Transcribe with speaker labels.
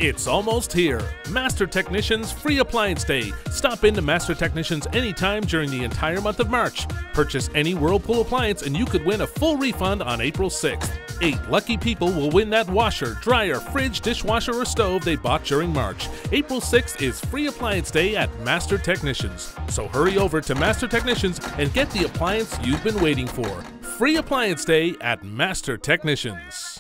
Speaker 1: It's almost here. Master Technicians Free Appliance Day. Stop into Master Technicians anytime during the entire month of March. Purchase any Whirlpool appliance and you could win a full refund on April 6th. 8 lucky people will win that washer, dryer, fridge, dishwasher, or stove they bought during March. April 6th is Free Appliance Day at Master Technicians. So hurry over to Master Technicians and get the appliance you've been waiting for. Free Appliance Day at Master Technicians.